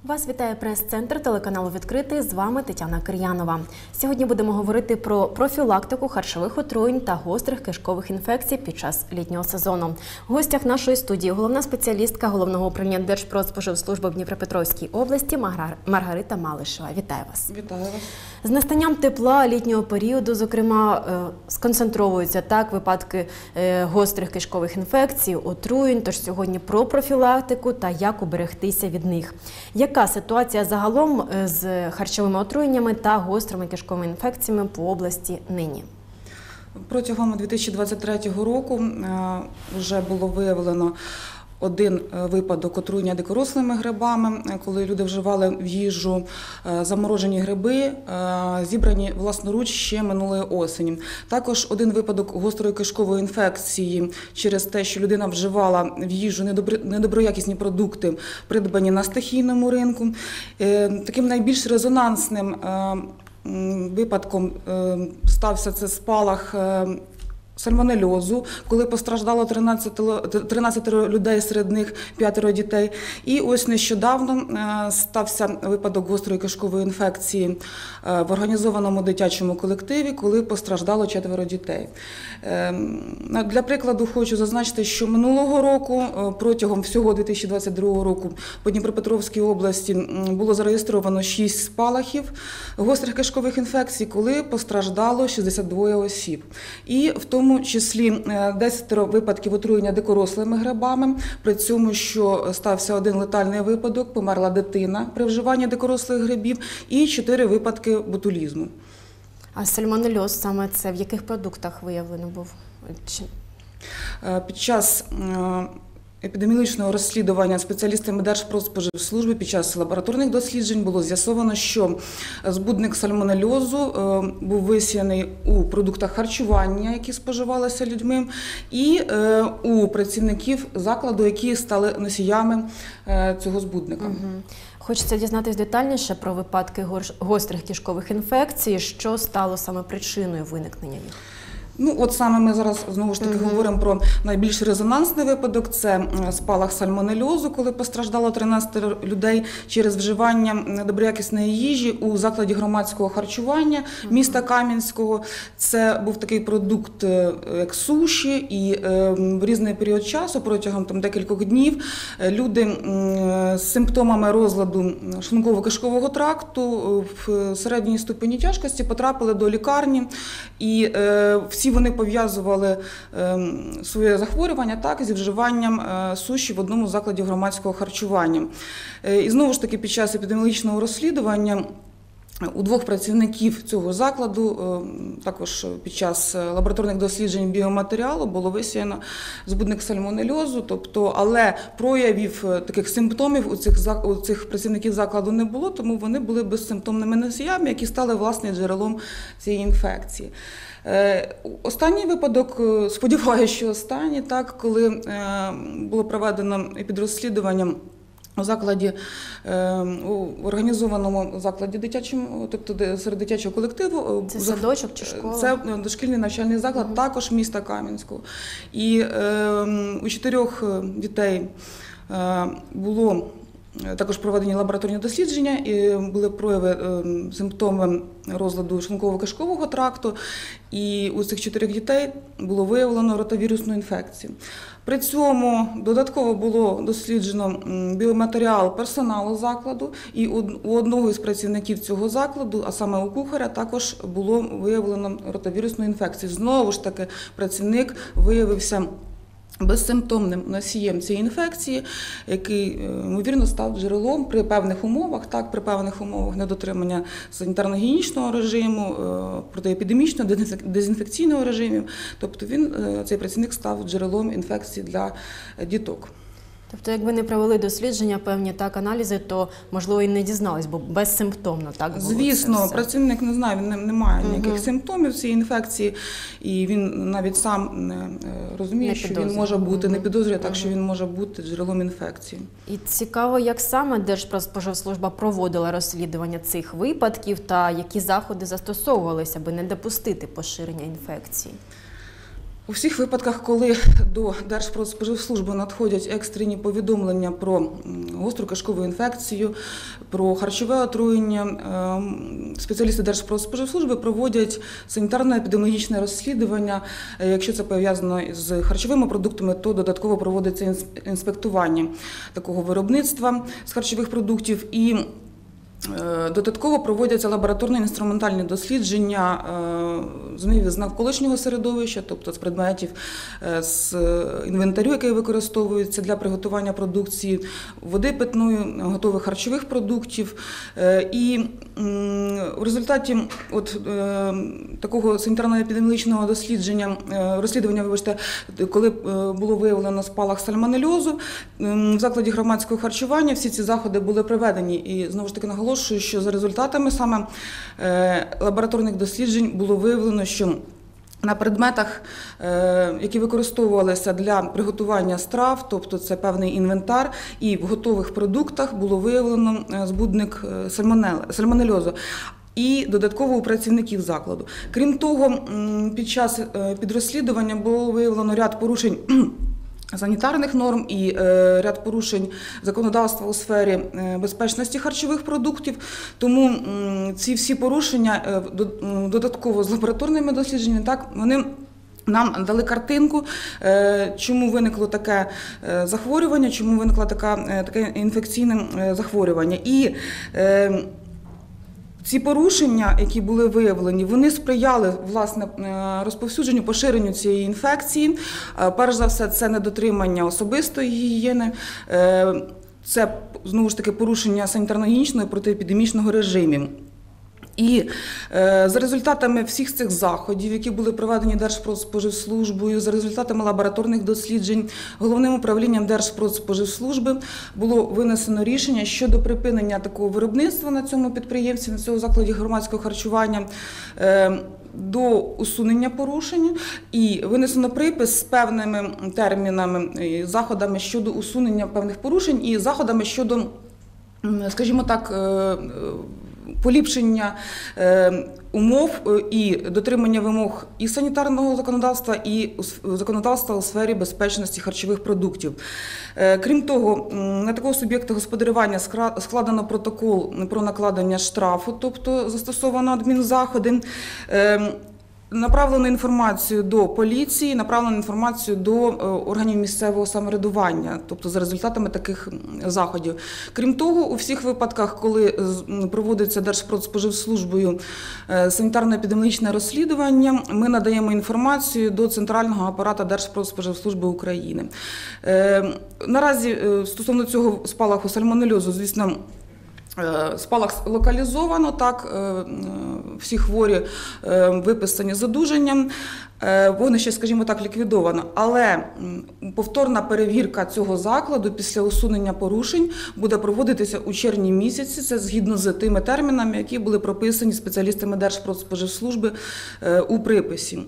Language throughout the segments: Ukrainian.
Вас вітає прес-центр телеканалу «Відкритий». З вами Тетяна Кир'янова. Сьогодні будемо говорити про профілактику харчових отруєнь та гострих кишкових інфекцій під час літнього сезону. В гостях нашої студії головна спеціалістка Головного управління Держпродспоживслужби в Дніпропетровській області Маргарита Малишева. Вітаю вас. Вітаю вас. З настанням тепла літнього періоду, зокрема, сконцентровуються випадки гострих кишкових інфекцій, отруєнь. Тож сьогодні про профілактику та як уберегтися від них. Яка ситуація загалом з харчовими отруєннями та гострими кишковими інфекціями по області нині? Протягом 2023 року вже було виявлено один випадок отруєння дикорослими грибами, коли люди вживали в їжу заморожені гриби, зібрані власноруч ще минулої осені. Також один випадок гострої кишкової інфекції через те, що людина вживала в їжу недоброякісні продукти, придбані на стихійному ринку. Таким найбільш резонансним випадком стався це спалах сальмонельозу, коли постраждало 13 людей, серед них 5 дітей. І ось нещодавно стався випадок гострої кишкової інфекції в організованому дитячому колективі, коли постраждало 4 дітей. Для прикладу хочу зазначити, що минулого року, протягом всього 2022 року, по Дніпропетровській області було зареєстровано 6 спалахів гострих кишкових інфекцій, коли постраждало 62 осіб. І в тому числі 10 випадків отруєння дикорослими грибами, при цьому, що стався один летальний випадок, померла дитина при вживанні дикорослих грибів, і 4 випадки ботулізму. А сальмонельоз саме це в яких продуктах виявлено був? Під час епідеміологічного розслідування спеціалістами Держпродспоживслужби під час лабораторних досліджень було з'ясовано, що збудник сальмонельозу був висіяний у продуктах харчування, які споживалися людьми, і у працівників закладу, які стали носіями цього збудника. Хочеться дізнатися детальніше про випадки гострих кишкових інфекцій, що стало саме причиною виникнення їх. От саме ми зараз знову ж таки говоримо про найбільш резонансний випадок. Це спалах сальмонельозу, коли постраждало 13 людей через вживання недоброякісної їжі у закладі громадського харчування міста Кам'янського. Це був такий продукт як суші, і в різний період часу, протягом декількох днів, люди з симптомами розладу шлунково-кишкового тракту в середній ступені тяжкості потрапили до лікарні, і всі вони пов'язували своє захворювання зі вживанням суші в одному закладі громадського харчування. І знову ж таки, під час епідеміологічного розслідування у 2 працівників цього закладу, також під час лабораторних досліджень біоматеріалу, було висіяно збудник сальмонельозу, але проявів таких симптомів у цих працівників закладу не було, тому вони були безсимптомними носіями, які стали власне джерелом цієї інфекції. Останній випадок, сподіваюся, що останній, коли було проведено підрозслідування у закладі, у організованому закладі дитячому, тобто серед дитячого колективу. Це садочок чи школа? Це дошкільний навчальний заклад, також міста Кам'янського. І у 4 дітей було також проведені лабораторні дослідження, і були прояви, симптоми розладу шлунково-кишкового тракту, і у цих 4 дітей було виявлено ротавірусну інфекцію. При цьому додатково було досліджено біоматеріал персоналу закладу, і у одного із працівників цього закладу, а саме у кухаря, також було виявлено ротавірусну інфекцію. Знову ж таки, працівник виявився безсимптомним носієм цієї інфекції, який, ймовірно, став джерелом при певних умовах, при певних умовах недотримання санітарно-гігієнічного режиму, протиепідемічного, дезінфекційного режимів. Тобто цей працівник став джерелом інфекції для діток. Тобто, якби не провели дослідження, певні аналізи, то, можливо, і не дізнались, бо безсимптомно було. Звісно, працівник не знає, він не має ніяких симптомів цієї інфекції, і він навіть сам не розуміє, що він може бути, не підозрює, що він може бути джерелом інфекції. І цікаво, як саме Держпродспоживслужба проводила розслідування цих випадків та які заходи застосовувалися, аби не допустити поширення інфекції? У всіх випадках, коли до Держпродспоживслужби надходять екстрені повідомлення про гостру кишкову інфекцію, про харчове отруєння, спеціалісти Держпродспоживслужби проводять санітарно-епідеміологічне розслідування. Якщо це пов'язано з харчовими продуктами, то додатково проводиться інспектування такого виробництва з харчових продуктів і додатково проводяться лабораторно-інструментальні дослідження змінів з навколишнього середовища, тобто з предметів, з інвентарю, який використовується для приготування продукції, води питної, готових харчових продуктів. І в результаті такого санітарно-епідеміологічного розслідування, коли було виявлено спалах сальмонельозу в закладі громадського харчування, всі ці заходи були проведені. І знову ж таки наголошую, що за результатами саме лабораторних досліджень було виявлено, що на предметах, які використовувалися для приготування страв, тобто це певний інвентар, і в готових продуктах було виявлено збудник сальмонельозу. І додатково у працівників закладу. Крім того, під час підрозслідування було виявлено ряд порушень санітарних норм і ряд порушень законодавства у сфері безпечності харчових продуктів. Тому ці всі порушення додатково з лабораторними дослідженнями, вони нам дали картинку, чому виникло таке захворювання, чому виникло таке інфекційне захворювання. І ці порушення, які були виявлені, вони сприяли, власне, розповсюдженню, поширенню цієї інфекції. Перш за все, це недотримання особистої гігієни, це, знову ж таки, порушення санітарно-гігієнічного і протиепідемічного режимів. І за результатами всіх цих заходів, які були проведені Держпродспоживслужбою, за результатами лабораторних досліджень, Головним управлінням Держпродспоживслужби було винесено рішення щодо припинення такого виробництва на цьому підприємстві, на цьому закладі громадського харчування, до усунення порушень, і винесено припис з певними термінами і заходами щодо усунення певних порушень і заходами щодо, скажімо так, поліпшення умов і дотримання вимог і санітарного законодавства, і законодавства у сфері безпечності харчових продуктів. Крім того, на такого суб'єкта господарювання складено протокол про накладення штрафу, тобто застосовано адмінзаходи, направлено інформацію до поліції, направлено інформацію до органів місцевого самоврядування, тобто за результатами таких заходів. Крім того, у всіх випадках, коли проводиться Держпродспоживслужбою санітарно-епідеміологічне розслідування, ми надаємо інформацію до центрального апарату Держпродспоживслужби України. Наразі стосовно цього спалаху сальмонельозу, звісно, спалах локалізовано, так, всі хворі виписані з одужанням, вогнище, скажімо так, ліквідовано. Але повторна перевірка цього закладу після усунення порушень буде проводитися у червні місяці, це згідно з тими термінами, які були прописані спеціалістами Держпродспоживслужби у приписі.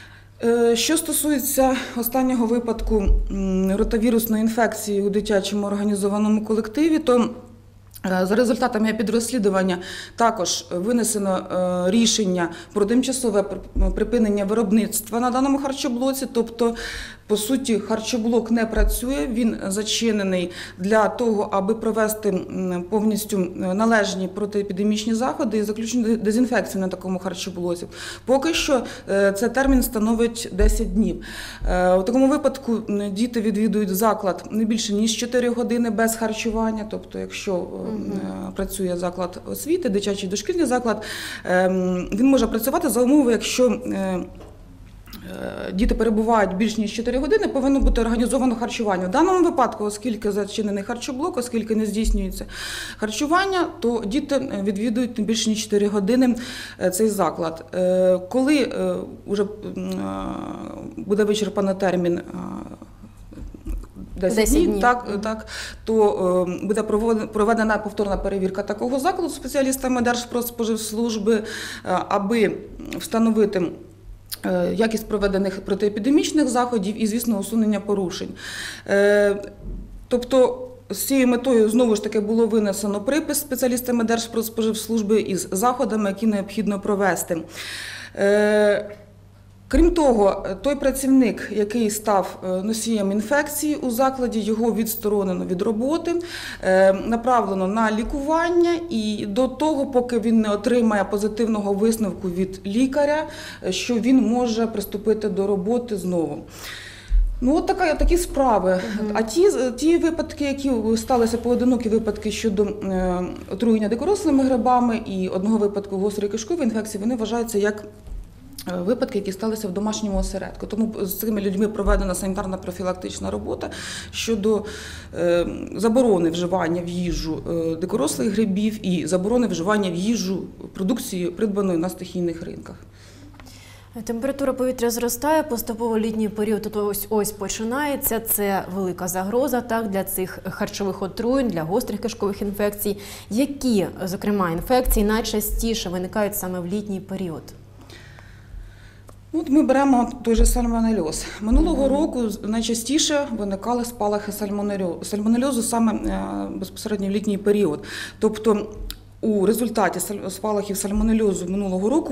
Що стосується останнього випадку ротавірусної інфекції у дитячому організованому колективі, то за результатами підрозслідування також винесено рішення про тимчасове припинення виробництва на даному харчоблоці, тобто, по суті, харчоблок не працює, він зачинений для того, аби провести повністю належні протиепідемічні заходи і заключення дезінфекції на такому харчоблоці. Поки що цей термін становить 10 днів. У такому випадку діти відвідують заклад не більше ніж 4 години без харчування, тобто якщо працює заклад освіти, дитячий дошкільний заклад, він може працювати за умови, якщо діти перебувають більш ніж 4 години, повинно бути організовано харчування. В даному випадку, оскільки зачинений харчоблок, оскільки не здійснюється харчування, то діти відвідують не більше ніж 4 години цей заклад. Коли вже буде вичерпано термін 10 днів, то буде проведена повторна перевірка такого закладу спеціалістами Держпродспоживслужби, аби встановити якість проведених протиепідемічних заходів і, звісно, усунення порушень. Тобто, з цією метою, знову ж таки, було винесено припис спеціалістами Держпродспоживслужби із заходами, які необхідно провести. Крім того, той працівник, який став носієм інфекції у закладі, його відсторонено від роботи, направлено на лікування і до того, поки він не отримає позитивного висновку від лікаря, що він може приступити до роботи знову. Ну, от такі справи. А ті випадки, які сталися, поодинокі випадки щодо отруєння дикорослими грибами і одного випадку гострої кишкової інфекції, вони вважаються як випадки, які сталися в домашньому осередку. Тому з цими людьми проведена санітарно-профілактична робота щодо заборони вживання в їжу дикорослих грибів і заборони вживання в їжу продукції, придбаної на стихійних ринках. Температура повітря зростає, поступово літній період ось починається. Це велика загроза для цих харчових отруєнь, для гострих кишкових інфекцій. Які, зокрема, інфекції найчастіше виникають саме в літній період? От ми беремо той же сальмонельоз. Минулого року найчастіше виникали спалахи сальмонельозу саме безпосередньо в літній період. Тобто у результаті спалахів сальмонельозу минулого року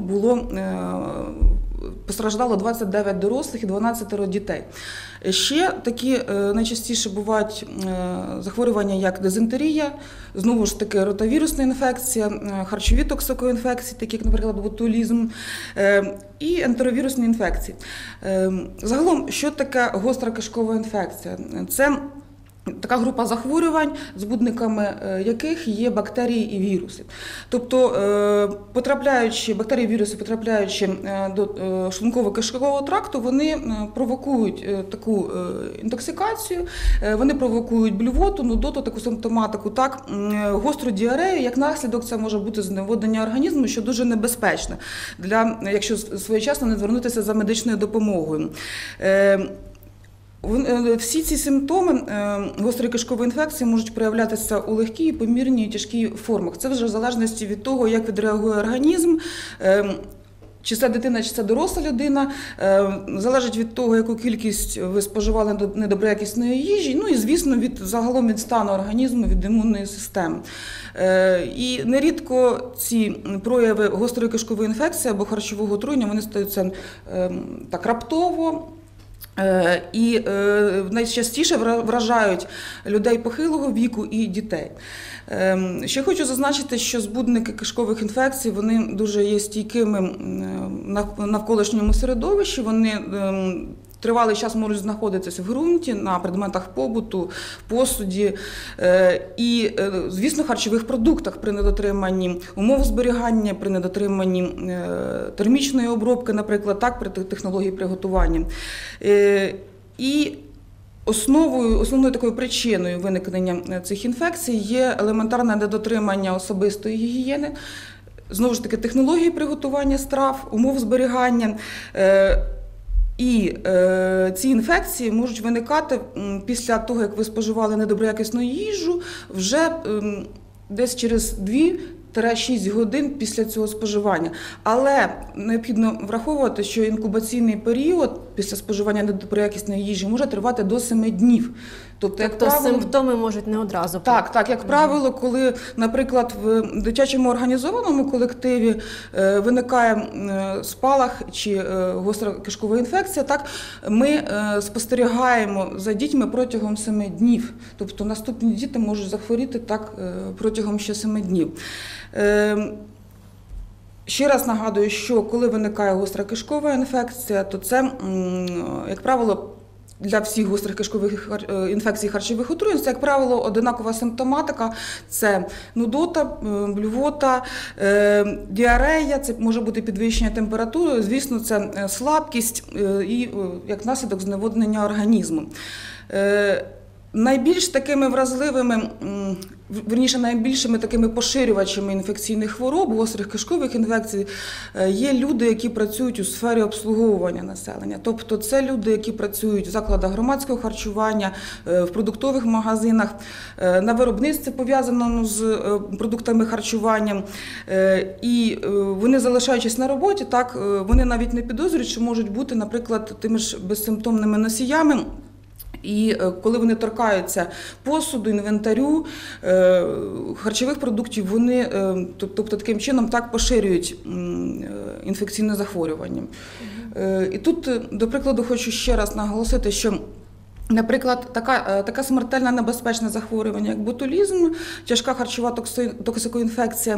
постраждало 29 дорослих і 12 дітей. Ще такі найчастіше бувають захворювання, як дизентерія, знову ж таки ротавірусна інфекція, харчові токсикоінфекції, такі як, наприклад, ботулізм, і ентеровірусні інфекції. Загалом, що таке гостра кишкова інфекція? Це така група захворювань, збудниками яких є бактерії і віруси. Тобто, бактерії і віруси, потрапляючи до шлунково-кишкового тракту, вони провокують таку інтоксикацію, вони провокують блювоту, нудоту, таку симптоматику, гостру діарею. Як наслідок це може бути зневоднення організму, що дуже небезпечно, якщо своєчасно не звернутися за медичною допомогою. Всі ці симптоми гострої кишкової інфекції можуть проявлятися у легкій, помірній і тяжкій формах. Це вже в залежності від того, як відреагує організм, чи це дитина, чи це доросла людина, залежить від того, яку кількість ви споживали недоброякісної їжі, ну і, звісно, загалом від стану організму, від імунної системи. І нерідко ці прояви гострої кишкової інфекції або харчового отруєння, вони стаються так раптово, і найчастіше вражають людей похилого віку і дітей. Ще хочу зазначити, що збудники кишкових інфекцій, вони дуже є стійкими в навколишньому середовищі, вони тривалий час можуть знаходитися в ґрунті, на предметах побуту, в посуді і, звісно, в харчових продуктах при недотриманні умов зберігання, при недотриманні термічної обробки, наприклад, при технології приготування. І основною такою причиною виникнення цих інфекцій є елементарне недотримання особистої гігієни, знову ж таки, технології приготування страв, умов зберігання. І ці інфекції можуть виникати після того, як ви споживали недоброякісну їжу, вже десь через 2-6 годин після цього споживання. Але необхідно враховувати, що інкубаційний період після споживання недоброякісної їжі може тривати до 7 днів. Тобто, як правило, симптоми можуть не одразу. Так, як правило, коли, наприклад, в дитячому організованому колективі виникає спалах чи гостра кишкова інфекція, ми спостерігаємо за дітьми протягом 7 днів. Тобто наступні діти можуть захворіти протягом ще 7 днів. Ще раз нагадую, що коли виникає гостра кишкова інфекція, то це, як правило, для всіх гострих кишкових інфекцій харчових отруєнь, це, як правило, одинакова симптоматика. Це нудота, блювота, діарея, це може бути підвищення температури, звісно, це слабкість і, як наслідок, зневоднення організму. Найбільш такими вразливими, найбільшими такими поширювачами інфекційних хвороб, гострих кишкових інфекцій є люди, які працюють у сфері обслуговування населення. Тобто це люди, які працюють в закладах громадського харчування, в продуктових магазинах, на виробництві, пов'язаному з продуктами харчування. І вони, залишаючись на роботі, вони навіть не підозрюють, що можуть бути, наприклад, тими ж безсимптомними носіями. І коли вони торкаються посуду, інвентарю, харчових продуктів, вони, тобто таким чином, поширюють інфекційне захворювання. І тут, до прикладу, хочу ще раз наголосити, що, наприклад, така смертельна небезпечне захворювання, як ботулізм, тяжка харчова токсикоінфекція,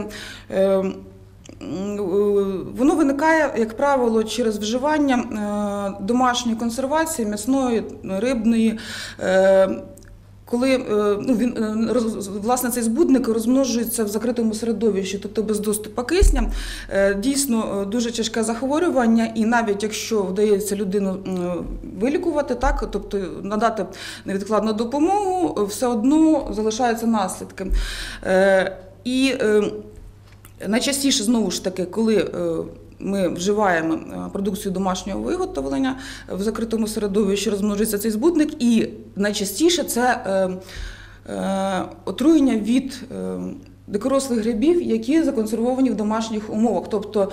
воно виникає, як правило, через вживання домашньої консервації, м'ясної, рибної, коли власне цей збудник розмножується в закритому середовищі, тобто без доступу кисня. Дійсно дуже тяжке захворювання, і навіть якщо вдається людину вилікувати, так, тобто надати невідкладну допомогу, все одно залишаються наслідки. І найчастіше, знову ж таки, коли ми вживаємо продукцію домашнього виготовлення в закритому середовищі, розмножується цей збудник, і найчастіше це отруєння від дикорослих грибів, які законсервовані в домашніх умовах. Тобто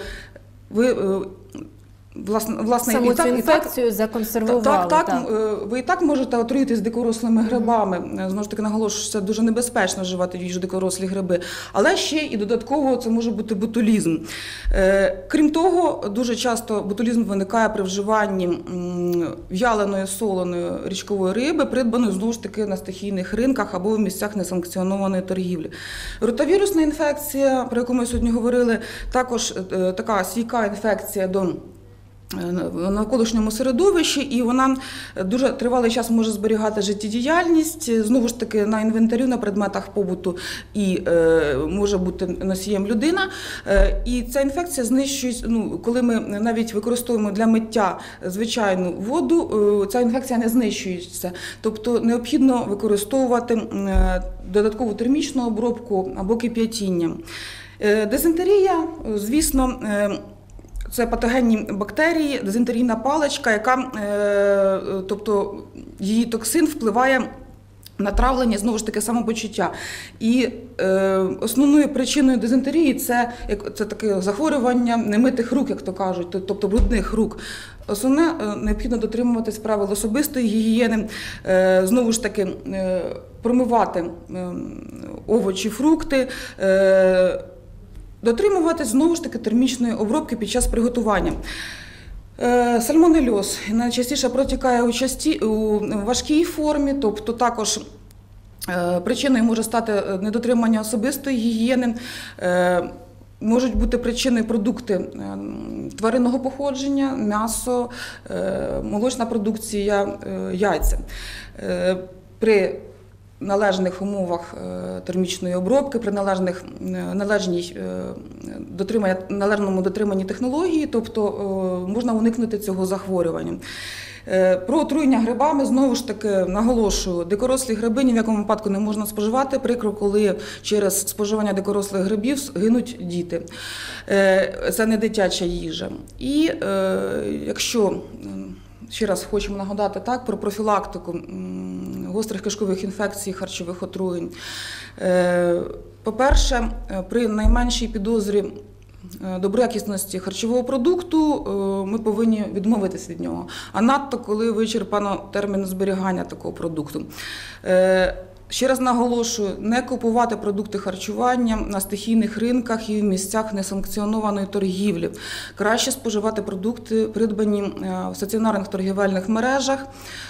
власне саму цю інфекцію законсервували. Так. Ви і так можете отруїтись дикорослими грибами. Знову ж таки, наголошую, що це дуже небезпечно вживати в їжу дикорослі гриби. Але ще і додатково це може бути ботулізм. Крім того, дуже часто ботулізм виникає при вживанні в'яленої, соленої річкової риби, придбаної, знову ж таки, на стихійних ринках або в місцях несанкціонованої торгівлі. Ротавірусна інфекція, про яку ми сьогодні говорили, також така стійка інфекція до навколишньому середовищі, і вона дуже тривалий час може зберігати життєдіяльність, знову ж таки, на інвентарю, на предметах побуту, і може бути носієм людина. І ця інфекція знищується, коли ми навіть використовуємо для миття звичайну воду, ця інфекція не знищується. Тобто необхідно використовувати додаткову термічну обробку або кип'ятіння. Дизентерія, звісно, це патогенні бактерії, дизентерійна паличка, яка, тобто її токсин впливає на травлення, знову ж таки, самопочуття. І основною причиною дизентерії це таке захворювання немитих рук, як то кажуть, тобто брудних рук. Основне, необхідно дотримуватись правил особистої гігієни, знову ж таки, промивати овочі, фрукти, дотримуватись, знову ж таки, термічної обробки під час приготування. Сальмонельоз найчастіше протікає у важкій формі, тобто також причиною може стати недотримання особистої гігієни, можуть бути причиною продукти тваринного походження, м'ясо, молочна продукція, яйця. При належних умовах термічної обробки, при належному дотриманні технології, тобто можна уникнути цього захворювання. Про отруєння грибами, знову ж таки, наголошую, дикорослі гриби ні в якому випадку не можна споживати. Прикро, коли через споживання дикорослих грибів гинуть діти. Це не дитяча їжа. І якщо ще раз хочемо нагадати про профілактику гострих кишкових інфекцій, харчових отруєнь. По-перше, при найменшій підозрі доброякісності харчового продукту ми повинні відмовитись від нього, а надто коли вичерпано термін зберігання такого продукту. Ще раз наголошую, не купувати продукти харчування на стихійних ринках і в місцях несанкціонованої торгівлі. Краще споживати продукти, придбані в стаціонарних торгівельних мережах,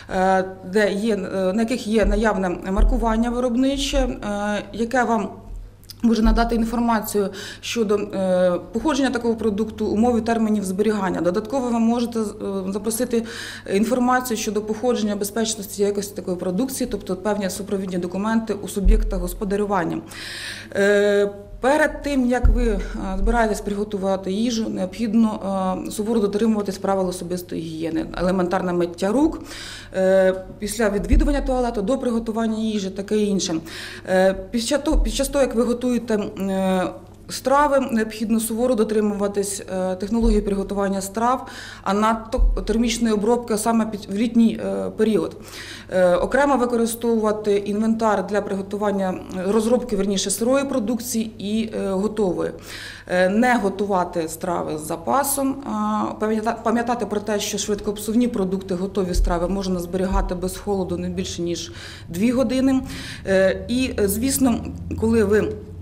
на яких є наявне маркування виробниче, яке вам може надати інформацію щодо походження такого продукту, умов і термінів зберігання. Додатково ви можете запросити інформацію щодо походження, безпечності, якості такої продукції, тобто певні супровідні документи у суб'єкта господарювання. Перед тим, як ви збираєтесь приготувати їжу, необхідно суворо дотримуватись правил особистої гігієни, елементарне миття рук, після відвідування туалету, до приготування їжі, таке інше. Під час того, як ви готуєте страви, необхідно суворо дотримуватись технології приготування страв, а надто термічної обробки саме в літній період. Окремо використовувати інвентар для приготування, розробки, сирої продукції і готової. Не готувати страви з запасом, пам'ятати про те, що швидкопсувні продукти, готові страви можна зберігати без холоду не більше, ніж 2 години. І, звісно, коли ви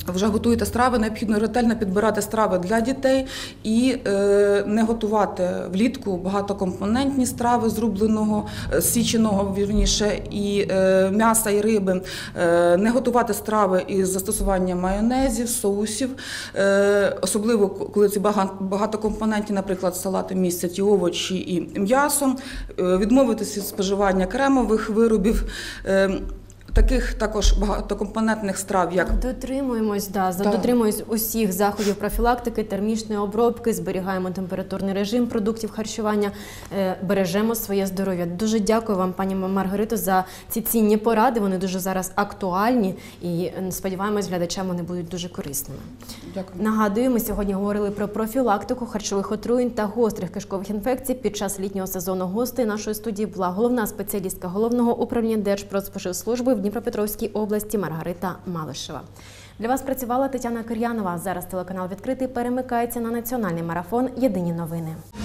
вже готуєте страви, необхідно ретельно підбирати страви для дітей і не готувати влітку багатокомпонентні страви з рубленого, січеного, вірніше, і м'яса, і риби, не готувати страви із застосуванням майонезів, соусів, особливо коли ці багатокомпонентні, наприклад, салати містять і овочі, і м'ясо, відмовитися від споживання кремових виробів, таких також багатокомпонентних страв, як дотримуємось усіх заходів профілактики, термічної обробки, зберігаємо температурний режим продуктів харчування, бережемо своє здоров'я. Дуже дякую вам, пані Маргарито, за ці цінні поради. Вони дуже зараз актуальні і сподіваємось, глядачам вони будуть дуже корисними. Дякую. Нагадую, ми сьогодні говорили про профілактику харчових отруєнь та гострих кишкових інфекцій. Під час літнього сезону гостею нашої студії була головна спеціалістка Головного управління Держпродспоживслужби в Дніпропетровській області Маргарита Малишева. Для вас працювала Тетяна Кир'янова. Зараз телеканал «Відкритий» перемикається на національний марафон «Єдині новини».